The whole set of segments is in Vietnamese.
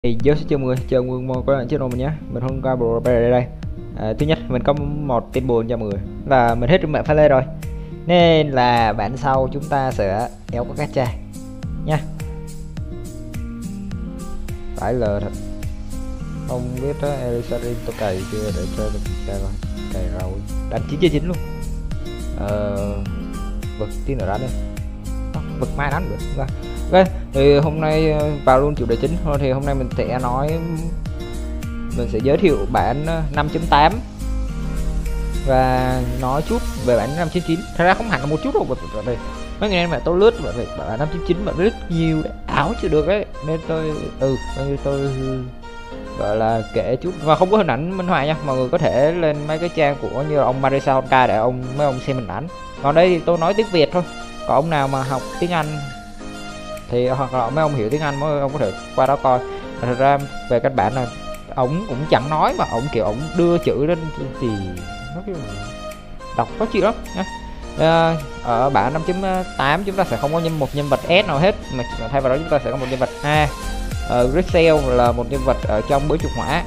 Thì giờ sẽ chào mừng mọi người channel mình nhé. Mình hôm qua bro đây. Thứ nhất mình có một tin buồn cho mọi người là mình hết trên mạng pha lê rồi, nên là bản sau chúng ta sẽ kéo có gacha nha. Phải lờ thật, không biết đó. Elisarin tôi cày chưa để chơi được cày rồi, cày rồi đánh 9/9 luôn. Vực tí nữa đánh đi, vực mai đánh được ra. Ok, thì hôm nay vào luôn chủ đề chính thôi. Thì hôm nay mình sẽ giới thiệu bản 5.8 và nói chút về bản 5.9. Thật ra không hẳn là một chút đâu, bởi vì mấy ngày mà tôi lướt bởi vì bản 5.9 bạn rất nhiều ảo chưa được ấy, nên tôi gọi là kể chút và không có hình ảnh minh họa nha. Mọi người có thể lên mấy cái trang của như là ông Marisa Honka để mấy ông xem hình ảnh. Còn đây thì tôi nói tiếng Việt thôi. Còn ông nào mà học tiếng Anh thì hoặc là mấy ông hiểu tiếng Anh mấy ông có thể qua đó coi. Thật ra về căn bản là ổng cũng chẳng nói mà ổng kiểu ổng đưa chữ lên thì nó kiểu đọc khó chịu lắm nhá. Ở bản 5.8 chúng ta sẽ không có một nhân vật S nào hết, mà thay vào đó chúng ta sẽ có một nhân vật A. Grisel là một nhân vật ở trong bới trục hỏa.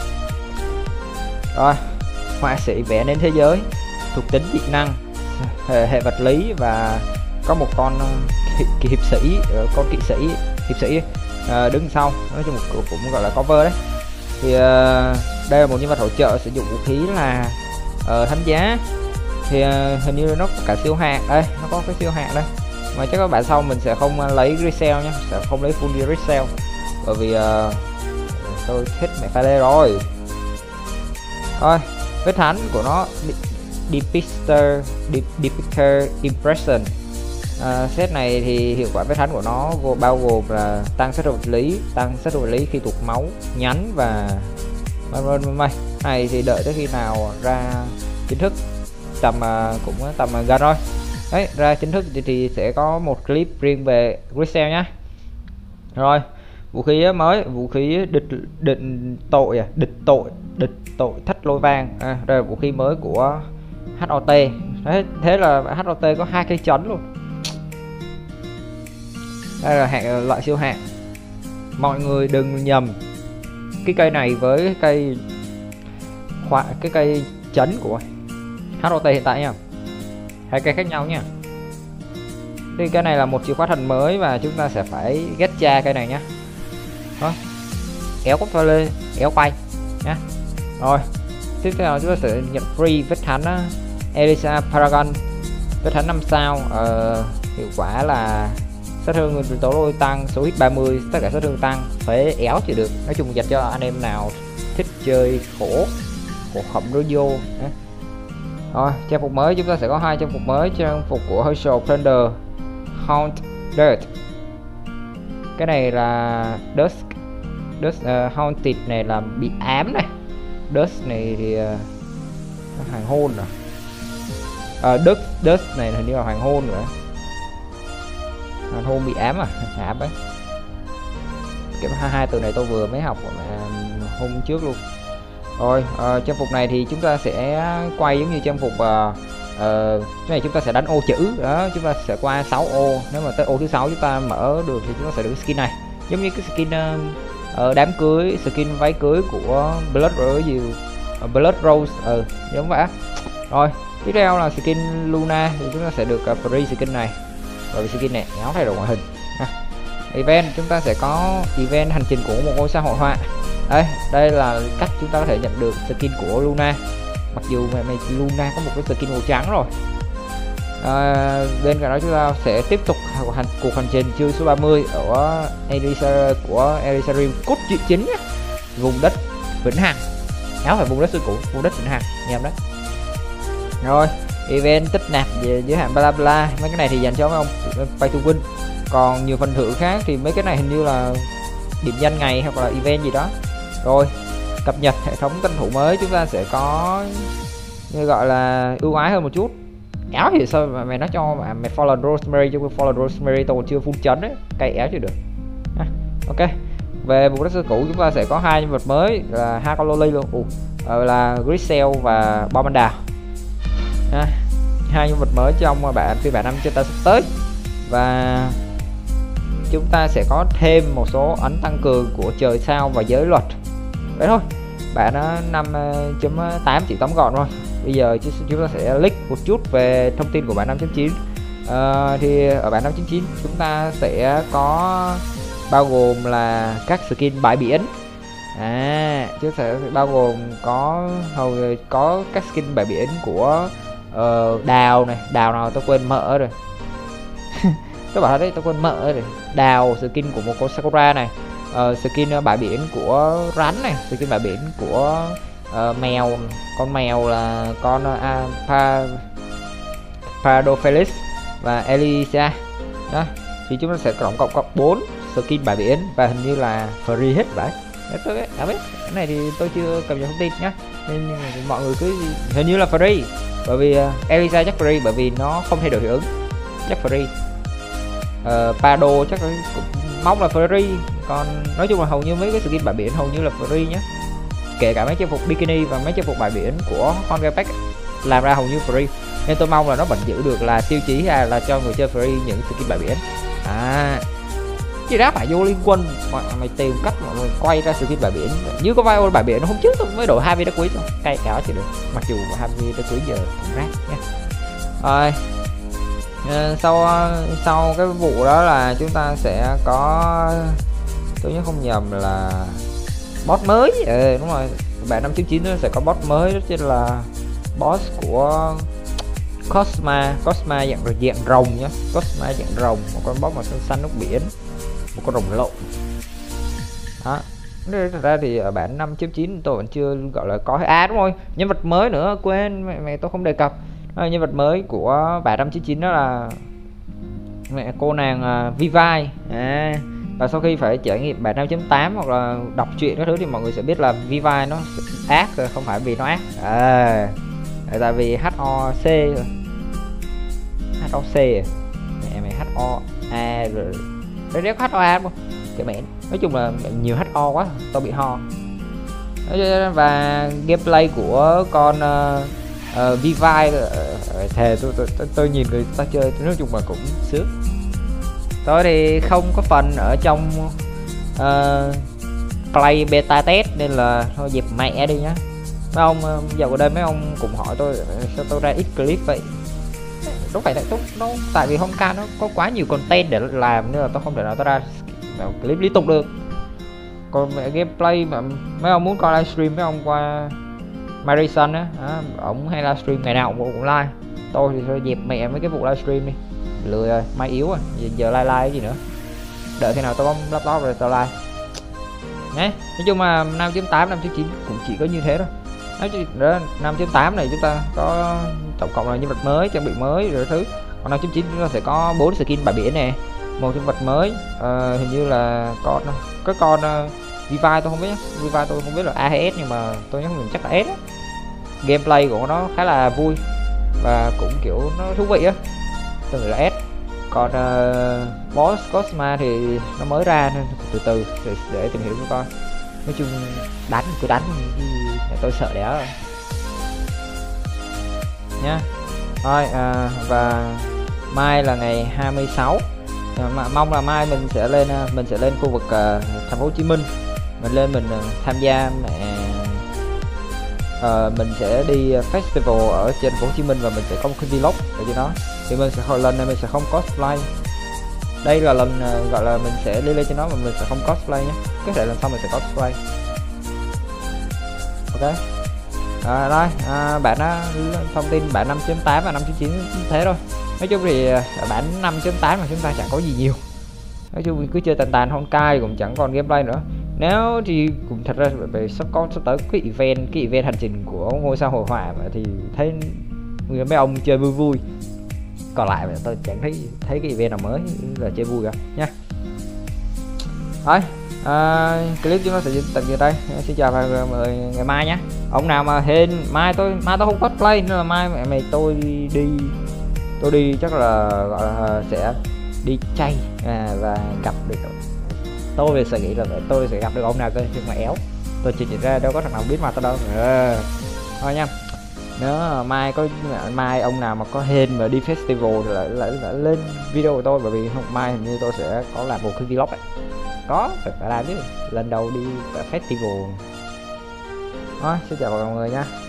Rồi, họa sĩ vẽ nên thế giới, thuộc tính dị năng, hệ vật lý và có một con hiệp sĩ, hiệp sĩ đứng sau, nói chung cũng gọi là cover đấy. Thì đây là một nhân vật hỗ trợ sử dụng vũ khí là thánh giá. Thì hình như nó có cả siêu hạng đây, nó có cái siêu hạng đây, mà chắc các bạn sau mình sẽ không lấy Grisel nhé, sẽ không lấy full Grisel bởi vì tôi thích mẹ pha lê rồi. Thôi, vết thánh của nó Depictor Impression. Set này thì hiệu quả vết thánh của nó bao gồm là tăng sát thương vật lý, khi tụt máu, nhánh và này thì đợi tới khi nào ra chính thức tầm cũng tầm gần rồi đấy, ra chính thức thì sẽ có một clip riêng về Grisel nhá. Rồi, vũ khí mới, vũ khí địch tội thách lôi vang. Đây là vũ khí mới của HOT. Thế là HOT có 2 cây chấn luôn. Đây là loại siêu hạng. Mọi người đừng nhầm cái cây này với cái cây chấn của HOT hiện tại nha, 2 cây khác nhau nha. Thì cái này là một chìa khóa thần mới và chúng ta sẽ phải gacha cây này nhá. Đó, kéo cốc pha lê, kéo quay nhá. Rồi, tiếp theo chúng ta sẽ nhận free vết thánh Elisa Paragon, vết thánh 5 sao. Hiệu quả là sát thương nguyên tố lôi tăng, số hit 30, tất cả sát thương tăng, phải éo chỉ được. Nói chung dành cho anh em nào thích chơi khổ khẩm đối vô. Rồi, trang phục mới chúng ta sẽ có 2 trang phục mới. Trang phục của Herschel Thunder Haunt Dirt, cái này là Dust Haunted này là bị ám này. Dust này thì hàng hôn rồi. Dust này hình như là hàng hôn rồi. Hàng hôn bị ám ám ấy. Cái hai từ này tôi vừa mới học hôm trước luôn. Rồi, trang phục này thì chúng ta sẽ quay giống như trang phục cái này chúng ta sẽ đánh ô chữ đó, chúng ta sẽ qua 6 ô. Nếu mà tới ô thứ 6 chúng ta mở được thì chúng ta sẽ được skin này, giống như cái skin đám cưới, skin váy cưới của Blood Rose, giống vậy. Rồi, tiếp theo là skin Luna thì chúng ta sẽ được free skin này, bởi vì skin này nó thay đổi ngoại hình. Event chúng ta sẽ có event hành trình của một ngôi sao hội họa. Đây là cách chúng ta có thể nhận được skin của Luna, mặc dù Luna có một cái skin màu trắng rồi. Bên cạnh đó chúng ta sẽ tiếp tục cuộc hành trình chương số 30 ở Elisarim cốt truyện chính, vùng đất vĩnh hằng. Áo phải vùng đất xưa cũ, vùng đất vĩnh hằng nhầm đấy. Rồi, event tích nạp về giới hạn bla bla, mấy cái này thì dành cho mấy ông pay to win. Còn nhiều phần thưởng khác thì mấy cái này hình như là điểm danh ngày hoặc là event gì đó. Rồi, cập nhật hệ thống tân thủ mới, chúng ta sẽ có như gọi là ưu ái hơn một chút. Éo thì sao mà mày nói cho mày Fallen Rosemary, chứ Fallen Rosemary tôi còn chưa full chấn đấy, cây éo chưa được. Ok, về vùng đất xưa cũ chúng ta sẽ có 2 nhân vật mới là 2 con loli luôn, là Grisel và Bomanda. 2 nhân vật mới trong phiên bản 5 sắp tới. Và chúng ta sẽ có thêm một số ấn tăng cường của trời sao và giới luật. Đấy thôi, bản 5.8 chỉ tóm gọn thôi. Bây giờ chúng ta sẽ click một chút về thông tin của bản 5.9. Thì ở bản 5.9 chúng ta sẽ có bao gồm là các skin bãi biển. Chúng ta sẽ bao gồm có các skin bãi biển của đào này, đào nào tôi quên mở rồi. Tôi bảo đấy, tôi quên mở rồi. Đào, skin của một con Sakura này, skin bãi biển của rắn này, skin bãi biển của mèo, con mèo là con Paradophelis và Elisa. Đó, thì chúng ta sẽ tổng cộng có 4 skin bãi biển và hình như là free hết vậy. Tôi biết, cái này thì tôi chưa cập nhật thông tin nhá, nên mọi người cứ hình như là free, bởi vì Elisa chắc free bởi vì nó không thay đổi hiệu ứng, chắc free. Pado chắc cũng mong là free, còn nói chung là hầu như mấy cái skin bãi biển hầu như là free nhé, kể cả mấy trang phục bikini và mấy trang phục bãi biển của con Gamepack làm ra hầu như free, nên tôi mong là nó vẫn giữ được là tiêu chí là cho người chơi free những skin bãi biển. Chứ đã phải vô liên quân mày tìm cách mọi người quay ra skin bãi biển như có vai bãi biển hôm trước tôi mới đổi 2 video quý rồi, cay cáo chỉ được, mặc dù 2 video quý giờ cũng rác nhé. Rồi sau cái vụ đó là chúng ta sẽ có, tôi nhớ không nhầm là boss mới. Đúng rồi, bản 5.9 nó sẽ có boss mới, đó chính là boss của Cosma dạng rồng nhá, Cosma dạng rồng, một con boss màu xanh nước biển, một con rồng lộn đó. Thật ra thì ở bản 5.9 tôi vẫn chưa gọi là có đúng rồi, nhân vật mới nữa quên mẹ tôi không đề cập. Nhân vật mới của bản 5.9 đó là mẹ cô nàng Vivai. Và sau khi phải trải nghiệm bản 5.8 hoặc là đọc truyện các thứ thì mọi người sẽ biết là Vivai nó ác rồi, không phải vì nó ác, tại vì HOC mẹ HOA rồi đấy, HOA không cái mẹ, nói chung là nhiều HO quá tôi bị ho. Và gameplay của con Vivai thề tôi nhìn người ta chơi nói chung là cũng sướng. Tôi thì không có phần ở trong play beta test nên là thôi dẹp mẹ đi nhá. Mấy ông dạo gần đây mấy ông cùng hỏi tôi sao tôi ra ít clip vậy. Đúng phải nó tại vì Honkai nó có quá nhiều content để làm nên là tôi không thể nào tôi ra clip liên tục được. Còn mẹ gameplay mà mấy ông muốn coi livestream mấy ông qua Marison á, ổng hay livestream ngày nào cũng live. Tôi thì thôi dẹp mẹ mấy cái vụ livestream đi, lười rồi, mai yếu rồi, giờ live cái gì nữa, đợi khi nào tôi có laptop rồi tôi live nhé. Nói chung là 5.8 5.9 cũng chỉ có như thế thôi. Nói chung đó 5.8 này chúng ta có tổng cộng là nhân vật mới, trang bị mới rồi thứ. Còn 5.9 chúng ta sẽ có 4 skin bãi biển nè, một nhân vật mới, hình như là con Vivai tôi không biết, Vivai tôi không biết là A hay S nhưng mà tôi nhớ mình chắc là S á. Gameplay của nó khá là vui và cũng kiểu nó thú vị á, tôi nghĩ là S. Còn boss Cosma thì nó mới ra nên từ từ để tìm hiểu cho coi. Nói chung cứ đánh để tôi sợ đéo rồi nha. Thôi và mai là ngày 26, mong là mai mình sẽ lên khu vực thành phố Hồ Chí Minh, mình lên mình tham gia mình sẽ đi festival ở trên thành phố Hồ Chí Minh và mình sẽ có một cái vlog để cho nó, thì mình sẽ lần này mình sẽ không cosplay. Đây là lần gọi là mình sẽ đi lên cho nó mà mình sẽ không cosplay nhé, có thể lần sau mình sẽ cosplay. Ok. Đây bạn thông tin bản 5.8 và 5.9 thế thôi. Nói chung thì bản 5.8 mà chúng ta chẳng có gì nhiều, nói chung cứ chơi tàn Honkai cũng chẳng còn gameplay nữa. Nếu thì cũng thật ra về sắp tới cái event hành trình của ngôi sao hội họa thì thấy mấy ông chơi vui vui, còn lại tôi chẳng thấy cái event nào mới là chơi vui cả nha. Thôi clip chúng nó sẽ tận từ đây. Xin chào và mời ngày mai nhé. Ông nào mà hên mai tôi không cosplay nên là mai mày tôi đi chắc là gọi là sẽ đi chay và gặp được, tôi sẽ nghĩ là tôi sẽ gặp được ông nào cơ, nhưng mà éo tôi chỉ ra đâu có thằng nào biết mặt tôi đâu. Thôi nha, Nếu mai ông nào mà có hên mà đi festival thì lại lên video của tôi, bởi vì hôm mai hình như tôi sẽ có làm một cái vlog ấy. Có phải làm chứ, lần đầu đi festival. Thôi, xin chào mọi người nha.